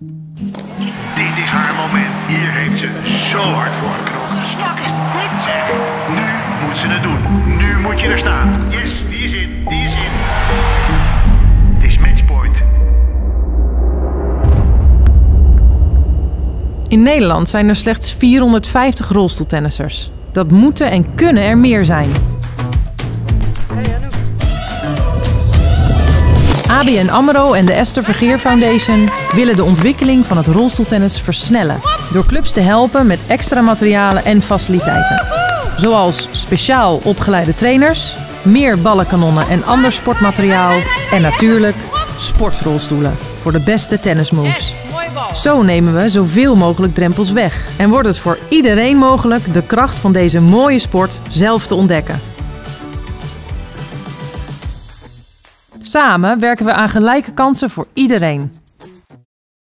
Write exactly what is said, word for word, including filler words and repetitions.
Dit is haar moment. Hier heeft ze zo hard voor geknokt. Zwak is dit, zeg. Nu moet ze het doen. Nu moet je er staan. Yes, die is in. Die is in. Het is matchpoint. In Nederland zijn er slechts vierhonderdvijftig rolstoeltennissers. Dat moeten en kunnen er meer zijn. A B N AMRO en de Esther Vergeer Foundation willen de ontwikkeling van het rolstoeltennis versnellen. Door clubs te helpen met extra materialen en faciliteiten. Zoals speciaal opgeleide trainers, meer ballenkanonnen en ander sportmateriaal. En natuurlijk sportrolstoelen voor de beste tennismoves. Zo nemen we zoveel mogelijk drempels weg. En wordt het voor iedereen mogelijk de kracht van deze mooie sport zelf te ontdekken. Samen werken we aan gelijke kansen voor iedereen.